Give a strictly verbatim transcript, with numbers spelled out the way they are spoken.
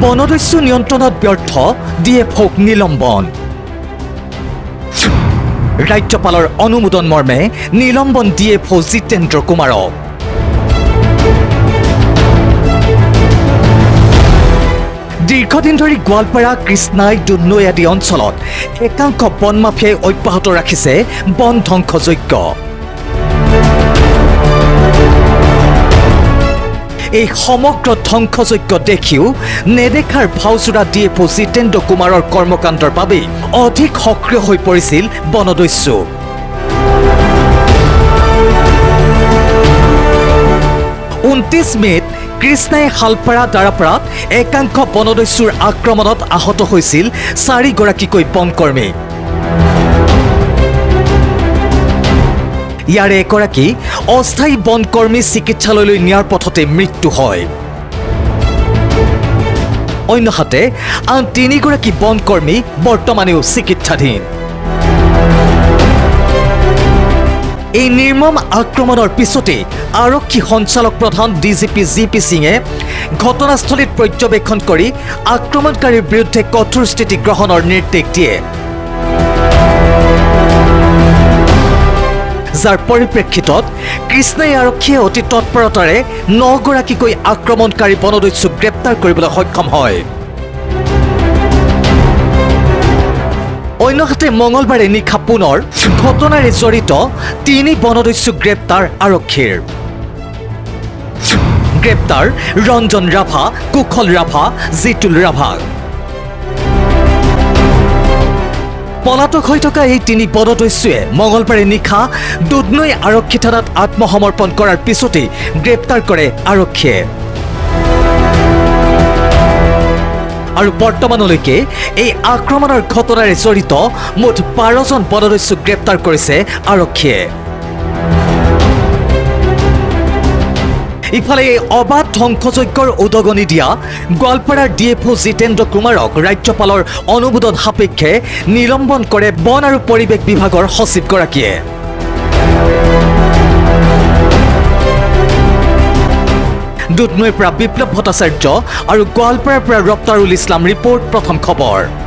বনদস্যু নিয়ন্ত্ৰণত ব্যৰ্থ D F অ'ক নিলম্বন ৰাজ্যপালৰ অনুমোদন মৰ্মে নিলম্বন ডি এফ অ' জিতেন্দ্ৰ কুমাৰক দীৰ্ঘদিন ধৰি গোৱালপাৰা কৃষ্ণাই দুধনৈ আদি অঞ্চলত একাংশ বন মাফিয়াই অব্যাহত ৰাখিছে বন ধ্বংসযজ্ঞ এই সমগ্ৰ ধ্বংসযজ্ঞ দেখিও নেদেখাৰ ভাওজোৰা ডি এফ অ' জিতেন্দ্ৰ কুমাৰৰ কৰ্মকাণ্ডৰ বাবে অধিক সক্ৰিয় হৈ পৰিছিল বনদস্যু ঊনত্ৰিশ মে'ত কৃষ্ণাই শালপাৰা দাৰাপাৰাত একাংশ বনদস্যুৰ আক্ৰমণত আহত হৈছিল চাৰিগৰাকীকৈ বনকৰ্মী ইয়াৰে এগৰাকী অস্থায়ী বনকৰ্মী চিকিৎসালয়লৈ নিয়াৰ পথতে মৃত্যু হয় অন্যহাতে আন তিনিগৰাকী বনকৰ্মী বৰ্তমানেও চিকিৎসাধীন এই নিৰ্মম আক্ৰমণৰ পিছতে আৰক্ষী সঞ্চালক প্ৰধান D G P G P সিঙে ঘটনাস্থলীত পৰ্যবেক্ষণ কৰি আক্ৰমণকাৰীৰ বিৰুদ্ধে কঠোৰ স্থিতি গ্ৰহণৰ নিৰ্দেশ দিয়ে যাৰ পৰিপ্ৰেক্ষিতত কৃষ্ণাই আৰক্ষীয়ে অতি তৎপৰতাৰে নগৰাকীকৈ আক্ৰমণকাৰী বনদস্যুক গ্ৰেপ্তাৰ কৰিবলৈ সক্ষম হয় অন্যহাতে মঙলবাৰে নিশা পুনৰ ঘটনাৰে জড়িত তিনি বনদস্যুক গ্ৰেপ্তাৰ আৰক্ষীৰ গ্ৰেপ্তাৰ ৰঞ্জন ৰাভা কুশল ৰাভা জিতুল ৰাভা পলাতক হৈ থকা এই তিনি বনদস্যুৱে মঙলবাৰে নিশা দুধনৈ আৰক্ষী থানাত আত্মসমৰ্পণ কৰাৰ পিছতেই গ্ৰেপ্তাৰ কৰে আৰক্ষীয়ে আৰু বৰ্তমানলৈকে এই আক্ৰমণৰ ঘটনাৰে জড়িত মুঠ বাৰজন বনদস্যুক গ্ৰেপ্তাৰ কৰিছে আৰক্ষীয়ে ইফালে এই অবাধ ধ্বংসযজ্ঞৰ উদগনি দিয়া গোৱালপাৰাৰ ডি এফ অ' জিতেন্দ্ৰ কুমাৰক ৰাজ্যপালৰ অনুমোদন সাপেক্ষে নিলম্বন কৰে বন আৰু পৰিৱেশ বিভাগৰ সচিবগৰাকীয়ে দুধনৈৰ পৰা বিপ্লৱ ভট্টাচাৰ্য আৰু গোৱালপাৰাৰ পৰা ৰপ্তাৰুল ইছলাম ৰিপৰ্ট প্ৰথম খবৰ।